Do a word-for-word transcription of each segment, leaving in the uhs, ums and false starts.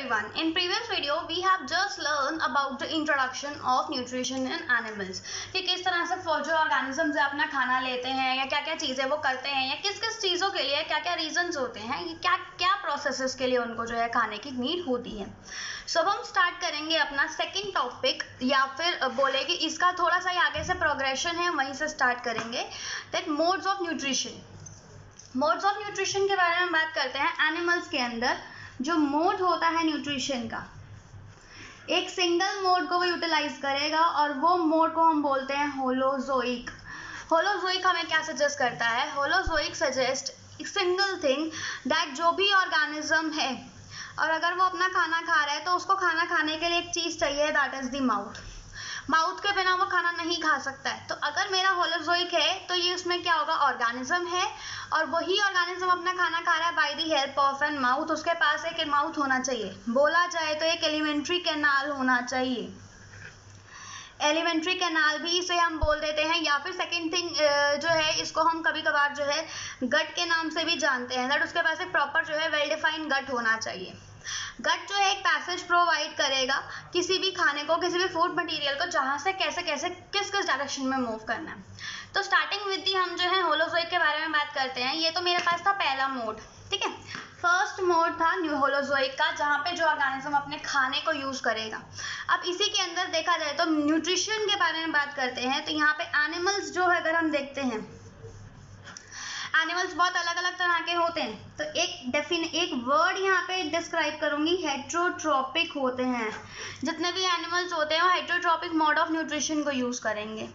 everyone. In previous video we have just learned about the introduction of nutrition in animals कि किस तरह से जो organisms है अपना खाना लेते हैं या क्या क्या चीज़ें वो करते हैं या किस किस चीज़ों के लिए क्या क्या reasons होते हैं, ये क्या क्या processes के लिए उनको जो है खाने की need होती है. सो so, हम स्टार्ट करेंगे अपना सेकेंड टॉपिक या फिर बोले कि इसका थोड़ा सा आगे से प्रोग्रेशन है, वहीं से स्टार्ट करेंगे. That modes of nutrition. Modes of nutrition के बारे में बात करते हैं. एनिमल्स के अंदर जो मोड होता है न्यूट्रिशन का, एक सिंगल मोड को वो यूटिलाइज करेगा और वो मोड को हम बोलते हैं होलोजोइक. होलोजोइक हमें क्या सजेस्ट करता है? Holozoic suggest single thing that जो भी ऑर्गेनिज्म है और अगर वो अपना खाना खा रहा है तो उसको खाना खाने के लिए एक चीज़ चाहिए, that is the mouth. Mouth के बिना वो खाना नहीं खा सकता है. तो अगर मेरा होलोजोइक है तो ये उसमें क्या होगा? ऑर्गेनिज्म है और वही ऑर्गेनिज्म अपना खाना खा रहा है by the help of an mouth. उसके पास एक माउथ होना चाहिए, बोला जाए तो एक एलिमेंट्री कैनाल होना चाहिए. एलिमेंट्री कैनाल भी इसे हम बोल देते हैं, या फिर सेकेंड थिंग जो है इसको हम कभी कभार जो है गट के नाम से भी जानते हैं. दैट उसके पास एक प्रॉपर जो है वेल डिफाइंड गट होना चाहिए. गट जो है एक पैसेज प्रोवाइड करेगा किसी भी खाने को, किसी भी फूड मटेरियल को, जहाँ से कैसे कैसे किस किस डायरेक्शन में मूव करना है. तो स्टार्टिंग विद दी हम जो है होलोजोइक के बारे में बात करते हैं. ये तो मेरे पास था पहला मोड, ठीक है. फर्स्ट मोड था न्यू होलोजोइक का, जहाँ पे जो ऑर्गेनिज्म अपने खाने को यूज करेगा. अब इसी के अंदर देखा जाए तो न्यूट्रिशन के बारे में बात करते हैं. तो यहाँ पे एनिमल्स जो है अगर हम देखते हैं, एनिमल्स बहुत अलग अलग तरह के होते हैं. तो एक डेफिन एक वर्ड यहाँ पे डिस्क्राइब करूंगी, हेट्रोट्रॉपिक होते हैं. जितने भी एनिमल्स होते हैं वो हेट्रोट्रॉपिक मोड ऑफ न्यूट्रिशन को यूज करेंगे.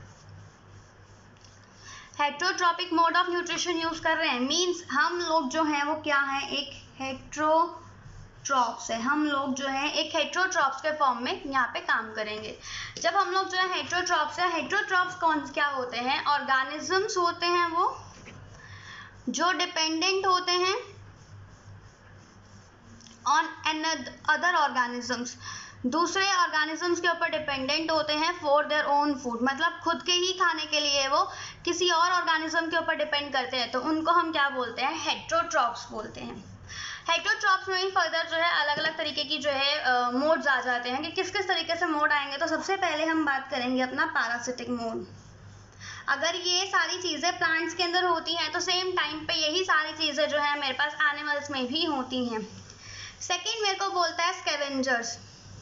Heterotrophic mode of nutrition use कर रहे हैं मींस हम लोग जो हैं वो क्या है, एक हेट्रोट्रॉप्स है. हम लोग जो है एक हेट्रोट्रॉप्स के फॉर्म में यहाँ पे काम करेंगे. जब हम लोग जो है हेट्रोट्रॉप्स है, हेट्रोट्रॉप्स कौन क्या होते हैं? ऑर्गेनिजम्स होते हैं वो जो डिपेंडेंट होते हैं ऑन एन अदर ऑर्गेनिजम्स. दूसरे ऑर्गेनिजम्स के ऊपर डिपेंडेंट होते हैं फॉर देयर ओन फूड. मतलब खुद के ही खाने के लिए वो किसी और ऑर्गेनिज्म के ऊपर डिपेंड करते हैं. तो उनको हम क्या बोलते हैं? हेट्रोट्रॉप्स बोलते हैं. हेट्रोट्रॉप्स में ही फर्दर जो है अलग अलग तरीके की जो है मोड्स आ जाते हैं कि किस किस तरीके से मोड आएंगे. तो सबसे पहले हम बात करेंगे अपना पैरासिटिक मोड. अगर ये सारी चीज़ें प्लांट्स के अंदर होती हैं तो सेम टाइम पे यही सारी चीज़ें जो है मेरे पास एनिमल्स में भी होती हैं. सेकंड मेरे को बोलता है स्कैवेंजर्स.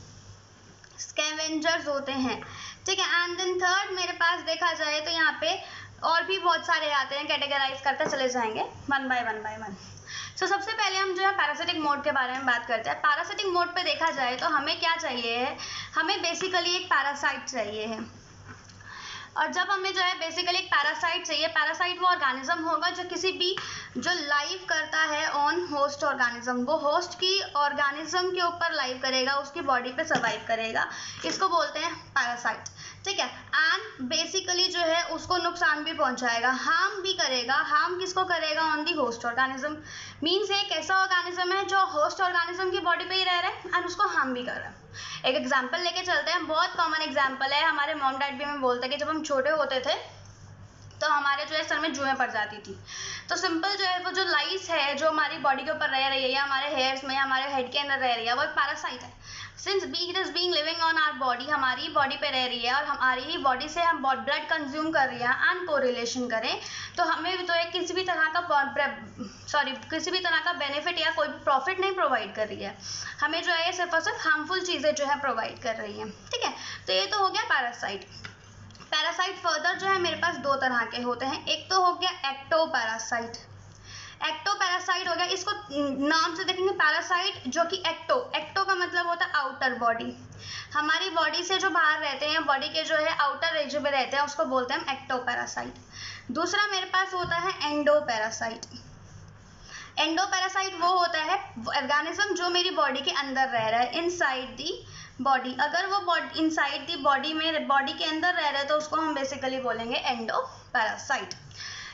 स्कैवेंजर्स होते हैं, ठीक है. एंड देन थर्ड मेरे पास देखा जाए तो यहाँ पे और भी बहुत सारे आते हैं, कैटेगराइज करते चले जाएंगे one by one by one. So सबसे पहले हम जो है पैरासिटिक मोड के बारे में बात करते हैं. पैरासिटिक मोड पे देखा जाए तो हमें क्या चाहिए है? हमें बेसिकली एक पैरासाइट चाहिए है. और जब हमें जो है बेसिकली एक पैरासाइट चाहिए, पैरासाइट वो ऑर्गेनिज्म होगा जो किसी भी जो लाइव करता है ऑन होस्ट ऑर्गेनिज्म, वो होस्ट की ऑर्गेनिज्म के ऊपर लाइव करेगा, उसकी बॉडी पे सर्वाइव करेगा. इसको बोलते हैं पैरासाइट, ठीक है. एंड बेसिकली जो है उसको नुकसान भी पहुंचाएगा, हार्म भी करेगा. हार्म किसको करेगा? On the host organism. Means एक ऐसा ऑर्गेनिज्म है जो होस्ट ऑर्गेनिज्म की बॉडी पे ही रह रहा है एंड उसको हार्म भी कर रहा है. एक एग्जाम्पल लेके चलते हैं, बहुत कॉमन एग्जाम्पल है. हमारे मॉम डैड भी हमें बोलते हैं कि जब हम छोटे होते थे तो हमारे जो है सर में जुएं पड़ जाती थी. तो सिंपल जो है वो जो लाइस है जो हमारी बॉडी के ऊपर रह रही है या हमारे हेयर्स में या हमारे हेड के अंदर रह रही है, वो एक पैरासाइट है. Since be it is being living on our body, हमारी बॉडी पे रह रही है और हमारी ही बॉडी से हम ब्लड कंज्यूम कर रही है एंड कोरिलेशन करें तो हमें तो एक किसी भी तरह का सॉरी किसी भी तरह का बेनिफिट या कोई प्रॉफिट नहीं प्रोवाइड कर रही है. हमें जो है सिर्फ और सिर्फ हार्मफुल चीज़ें जो है प्रोवाइड कर रही है, ठीक है. तो ये तो हो गया पैरासाइट. पैरासाइट फर्दर जो है मेरे पास दो तरह के होते हैं. एक तो हो गया एक्टो पैरासाइट. एक्टो पैरासाइट हो गया, इसको नाम से देखेंगे पैरासाइट जो कि एक्टो. एक्टो का मतलब होता है आउटर बॉडी. हमारी बॉडी से जो बाहर रहते हैं, बॉडी के जो है आउटर रीजन में रहते हैं, उसको बोलते हैं हम एक्टो पैरासाइट. दूसरा मेरे पास होता है एंडो पैरासाइट. एंडो पैरासाइट वो होता है ऑर्गेनिज्म जो मेरी बॉडी के अंदर रह रहा है, इनसाइड दी बॉडी. अगर वो बॉडी इनसाइड दी बॉडी में बॉडी के अंदर रह रहा है तो उसको हम बेसिकली बोलेंगे एंडो पैरासाइट.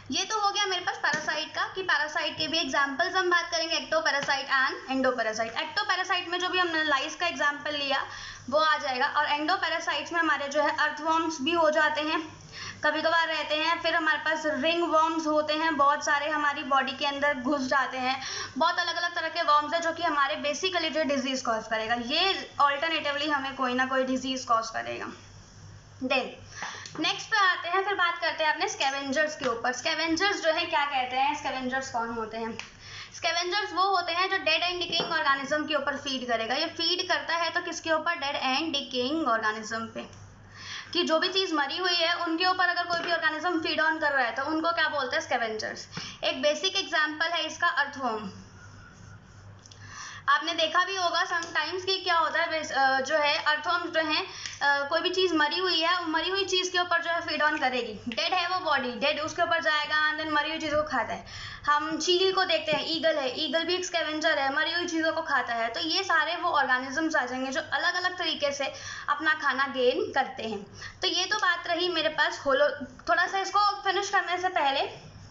ये तो हो गया मेरे पास पैरासाइट का कि पैरासाइट के भी एग्जांपल्स हम बात करेंगे, ectoparasite and endoparasite. Ectoparasite में जो भी हमने लाइस का एग्जांपल लिया वो आ जाएगा, और एंडो पैरासाइट्स में हमारे जो है अर्थवर्म्स भी हो जाते हैं, कभी कभार रहते हैं। फिर हमारे पास रिंग वर्म्स होते हैं, बहुत सारे हमारी बॉडी के अंदर घुस जाते हैं। बहुत अलग अलग तरह के वर्म्स हैं जो कि हमारे बेसिकली जो डिजीज कॉज करेगा, ये ऑल्टरनेटिवली हमें कोई ना कोई डिजीज कॉज करेगा। देन नेक्स्ट पे आते हैं, फिर बात करते हैं अपने स्कैवेंजर्स के ऊपर। स्कैवेंजर्स जो है क्या कहते हैं, स्कैवेंजर्स कौन होते हैं? स्कैवेंजर्स वो होते हैं जो डेड एंड डिकेइंग ऑर्गेनिज्म के ऊपर फीड करेगा। ये फीड करता है तो किसके ऊपर? डेड एंड डिकेइंग ऑर्गेनिज्म पे, कि जो भी चीज मरी हुई है उनके ऊपर अगर कोई भी ऑर्गेनिज्म फीड ऑन कर रहा है तो उनको क्या बोलते हैं? स्कैवेंजर्स। एक बेसिक एग्जांपल है इसका अर्थवर्म। आपने देखा भी होगा समटाइम्स कि क्या होता है जो है अर्थवर्म जो है कोई भी चीज मरी हुई है, मरी हुई चीज के ऊपर जो है फीड ऑन करेगी। डेड है वो बॉडी, डेड उसके ऊपर जाएगा एंड देन मरी हुई चीजों को खाता है। हम चील को देखते हैं, ईगल है, ईगल भी एक स्कैवेंजर है, मरी हुई चीजों को खाता है। तो ये सारे वो ऑर्गेनिजम्स आ जाएंगे जो अलग अलग तरीके से अपना खाना गेन करते हैं। तो ये तो बात रही मेरे पास होलो। थोड़ा सा इसको फिनिश करने से पहले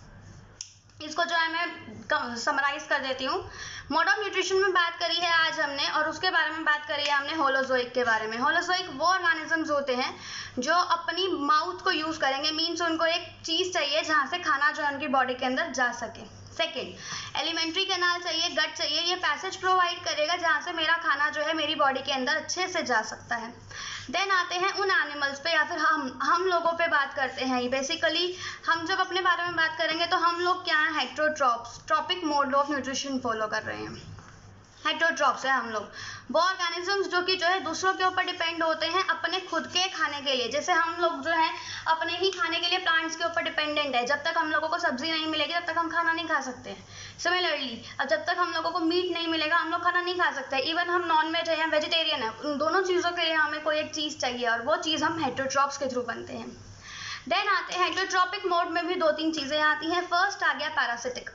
इसको जो है मैं समराइज कर देती हूँ। मोड ऑफ न्यूट्रिशन में बात करी है आज हमने, और उसके बारे में बात करी है हमने होलोजोइक के बारे में। होलोजोइक वो ऑर्गेनिजम्स होते हैं जो अपनी माउथ को यूज करेंगे, मीन्स उनको एक चीज चाहिए जहाँ से खाना जो है उनकी बॉडी के अंदर जा सके। सेकेंड, एलिमेंट्री कैनाल चाहिए, गट चाहिए, ये पैसेज प्रोवाइड करेगा जहाँ से मेरा खाना जो है मेरी बॉडी के अंदर अच्छे से जा सकता है। देन आते हैं उन एनिमल्स पे या फिर हम हम लोगों पे बात करते हैं। बेसिकली हम जब अपने बारे में बात करेंगे तो हम लोग क्या है? Heterotrophs, trophic mode of nutrition follow कर रहे हैं। हेटेरोट्रॉप्स है हम लोग, वो ऑर्गेनिजम्स जो कि जो है दूसरों के ऊपर डिपेंड होते हैं अपने खुद के खाने के लिए। जैसे हम लोग जो है अपने ही खाने के लिए प्लांट्स के ऊपर डिपेंडेंट है। जब तक हम लोगों को सब्जी नहीं मिलेगी तब तक हम खाना नहीं खा सकते हैं। सिमिलरली अब जब तक हम लोगों को मीट नहीं मिलेगा हम लोग खाना नहीं खा सकते। इवन हम नॉन वेज है या वेजिटेरियन है, उन दोनों चीज़ों के लिए हमें कोई एक चीज़ चाहिए और वो चीज़ हम हेटेरोट्रॉप्स के थ्रू बनते हैं। देन आते हैं हेटेरोट्रॉपिक मोड में भी दो तीन चीज़ें आती हैं। फर्स्ट आ गया parasitic.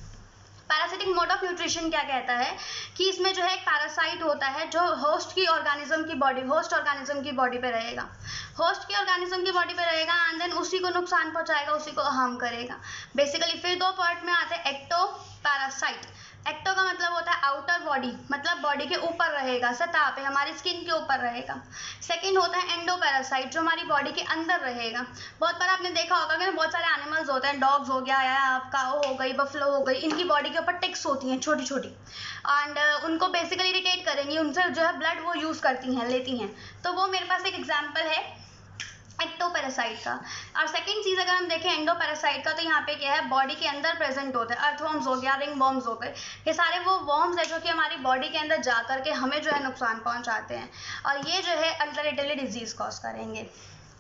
Parasitic mode of nutrition क्या कहता है कि इसमें जो है एक पैरासाइट होता है जो होस्ट की ऑर्गेनिज्म की बॉडी होस्ट ऑर्गेनिज्म की बॉडी पे रहेगा होस्ट की ऑर्गेनिज्म की बॉडी पे रहेगा एंड देन उसी को नुकसान पहुंचाएगा, उसी को हार्म करेगा बेसिकली। फिर दो पार्ट में आते हैं एक्टो पैरासाइट। एक्टो का मतलब होता है आउटर बॉडी, मतलब बॉडी के ऊपर रहेगा, सतह पे हमारी स्किन के ऊपर रहेगा। सेकंड होता है एंडो पैरासाइट जो हमारी बॉडी के अंदर रहेगा। बहुत बार आपने देखा होगा कि बहुत सारे एनिमल्स होते हैं, डॉग्स हो गया या काऊ हो गई, बफलो हो गई, इनकी बॉडी के ऊपर टिक्स होती हैं छोटी छोटी एंड उनको बेसिकली इरिटेट करेंगी, उनसे जो है ब्लड वो यूज करती हैं, लेती हैं। तो वो मेरे पास एक एग्जाम्पल है एक्टोपैरासाइट का। और सेकंड चीज अगर हम देखें एंडोपैरासाइट का, तो यहाँ पे क्या है बॉडी के अंदर प्रेजेंट होते हैं। अर्थवर्म्स हो गया, रिंग वर्म्स हो गए, ये सारे वो वर्म्स है जो कि हमारी बॉडी के अंदर जा करके हमें जो है नुकसान पहुंचाते हैं और ये जो है अल्टरनेटिवली डिजीज कॉज करेंगे।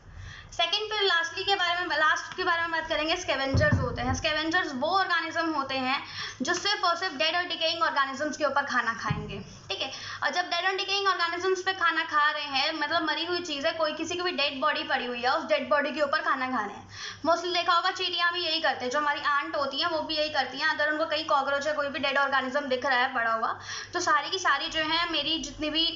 सेकेंड फिर लास्टली के बारे में लास्ट के बारे में बात करेंगे, स्कैवेंजर्स होते हैं। स्कैवेंजर्स वो ऑर्गेनिज्म होते हैं जो सिर्फ और सिर्फ डेड और डिकेइंग ऑर्गेनिजम्स के ऊपर खाना खाएंगे, ठीक है। और जब डेड और डिकेइंग ऑर्गेनिजम्स पे खाना खा रहे हैं, मतलब मरी हुई चीज़ है, कोई किसी की भी डेड बॉडी पड़ी हुई है, उस डेड बॉडी के ऊपर खाना खा रहे हैं। मोस्टली देखा होगा चींटियां भी यही करते हैं, जो हमारी आंट होती हैं वो भी यही करती हैं। अगर उनको कहीं कॉकरोच या कोई भी डेड ऑर्गेनिज्म दिख रहा है पड़ा हुआ, तो सारी की सारी जो है मेरी जितनी भी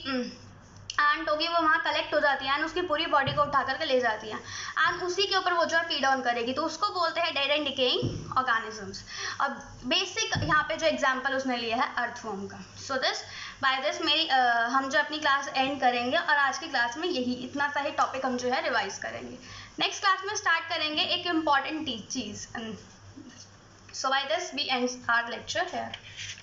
एंट होगी वो वहाँ कलेक्ट हो जाती है एंड उसकी पूरी बॉडी को उठा करके ले जाती है एंड उसी के ऊपर वो जो है फीड ऑन करेगी, तो उसको बोलते हैं डेड एंड डिकेइंग ऑर्गेनिजम्स। और बेसिक यहाँ पे जो एग्जांपल उसने लिया है अर्थवर्म का। सो दिस बाय दिस मेरी uh, हम जो अपनी क्लास एंड करेंगे और आज की क्लास में यही इतना सा ही टॉपिक हम जो है रिवाइज करेंगे। नेक्स्ट क्लास में स्टार्ट करेंगे एक इम्पॉर्टेंट चीज। So by this we end our lecture here.